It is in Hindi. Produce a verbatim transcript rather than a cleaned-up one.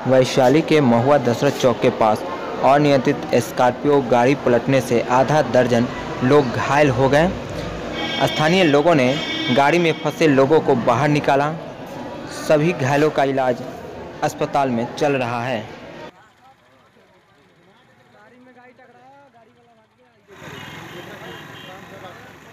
वैशाली के महुआ दशरथ चौक के पास अनियंत्रित स्कॉर्पियो गाड़ी पलटने से आधा दर्जन लोग घायल हो गए। स्थानीय लोगों ने गाड़ी में फंसे लोगों को बाहर निकाला। सभी घायलों का इलाज अस्पताल में चल रहा है। गाड़ी में गाड़ी टकराया, गाड़ी वाला भाग गया।